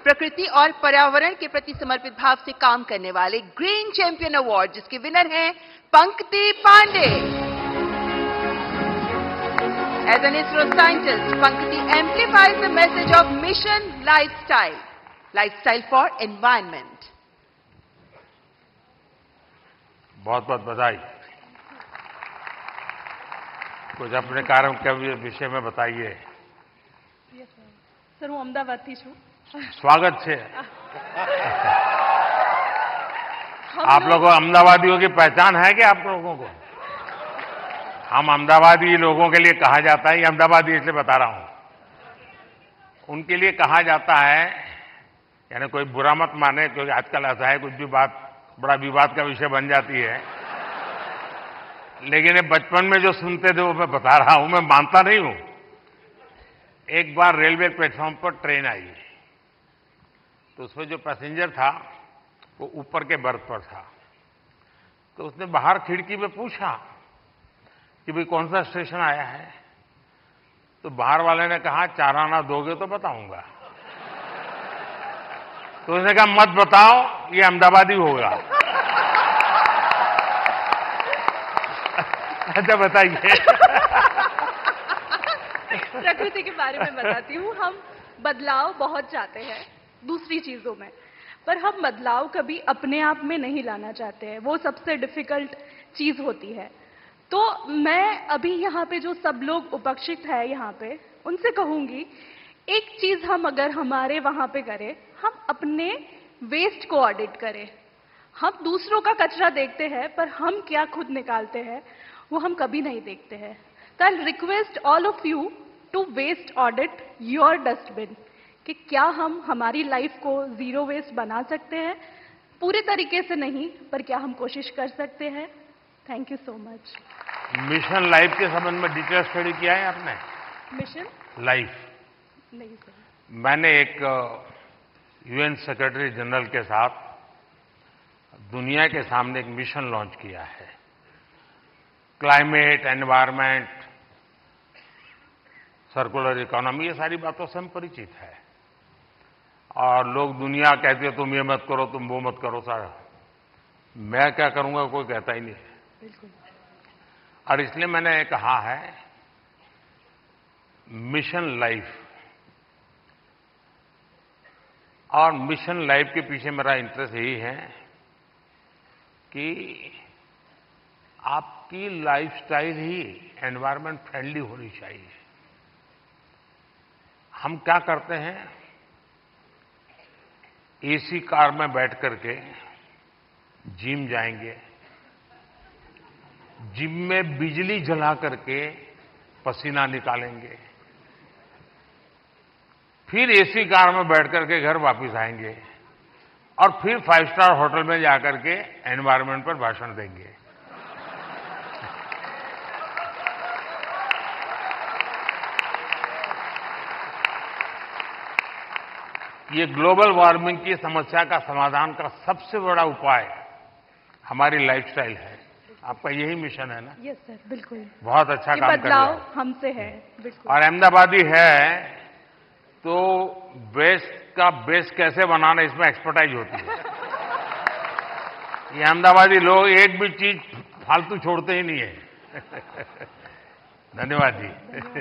प्रकृति और पर्यावरण के प्रति समर्पित भाव से काम करने वाले ग्रीन चैंपियन अवार्ड, जिसके विनर हैं Pankti Pandey. As an ISRO scientist, Pankati amplifies the message of Mission Lifestyle, Lifestyle for Environment. बहुत बहुत बधाई। कुछ अपने कार्य के विषय में बताइए। सर, હું અમદાવાદથી છું। स्वागत है। आप लोगों अहमदाबादियों की पहचान है क्या आप लोगों को? हम अहमदाबादी लोगों के लिए कहा जाता है, ये अहमदाबादी इसलिए बता रहा हूं, उनके लिए कहा जाता है, यानी कोई बुरा मत माने, क्योंकि आजकल ऐसा है कुछ भी बात बड़ा विवाद का विषय बन जाती है, लेकिन ये बचपन में जो सुनते थे वो मैं बता रहा हूं, मैं मानता नहीं हूं। एक बार रेलवे प्लेटफॉर्म पर ट्रेन आई, तो उसमें जो पैसेंजर था वो ऊपर के बर्थ पर था, तो उसने बाहर खिड़की में पूछा कि भाई कौन सा स्टेशन आया है, तो बाहर वाले ने कहा 4 आना दोगे तो बताऊंगा। तो उसने कहा मत बताओ, ये अहमदाबादी होगा। अच्छा बताइए। प्रकृति के बारे में बताती हूँ। हम बदलाव बहुत चाहते हैं दूसरी चीजों में, पर हम बदलाव कभी अपने आप में नहीं लाना चाहते हैं, वो सबसे डिफिकल्ट चीज होती है। तो मैं अभी यहाँ पे जो सब लोग उपस्थित है यहाँ पे, उनसे कहूंगी एक चीज हम अगर हमारे वहां पे करें, हम अपने वेस्ट को ऑडिट करें। हम दूसरों का कचरा देखते हैं, पर हम क्या खुद निकालते हैं वो हम कभी नहीं देखते हैं। तो I request all of you to waste audit your dustbin, कि क्या हम हमारी लाइफ को जीरो वेस्ट बना सकते हैं। पूरे तरीके से नहीं, पर क्या हम कोशिश कर सकते हैं। Thank you so much. Mission life के संबंध में डिटेल स्टडी किया है आपने? मिशन लाइफ नहीं सर। मैंने एक यूएन सेक्रेटरी जनरल के साथ दुनिया के सामने एक मिशन लॉन्च किया है। क्लाइमेट, एनवायरनमेंट, सर्कुलर इकोनॉमी, ये सारी बातों से हम परिचित है। और लोग दुनिया कहती है तुम ये मत करो, तुम वो मत करो, सारा मैं क्या करूंगा कोई कहता ही नहीं है। बिल्कुल। और इसलिए मैंने कहा है मिशन लाइफ, और मिशन लाइफ के पीछे मेरा इंटरेस्ट यही है कि आपकी लाइफस्टाइल ही एनवायरनमेंट फ्रेंडली होनी चाहिए। हम क्या करते हैं, एसी कार में बैठ करके जिम जाएंगे, जिम में बिजली जला करके पसीना निकालेंगे, फिर एसी कार में बैठ करके घर वापस आएंगे, और फिर 5 स्टार होटल में जाकर के एनवायरनमेंट पर भाषण देंगे। ये ग्लोबल वार्मिंग की समस्या का समाधान का सबसे बड़ा उपाय हमारी लाइफस्टाइल है। आपका यही मिशन है ना? यस सर, बिल्कुल। बहुत अच्छा काम कर रहे बदलाव हैं। हमसे है, बिल्कुल। और अहमदाबादी है तो वेस्ट का बेस्ट कैसे बनाना, इसमें एक्सपर्टाइज होती है। ये अहमदाबादी लोग एक भी चीज फालतू छोड़ते ही नहीं है। धन्यवाद जी।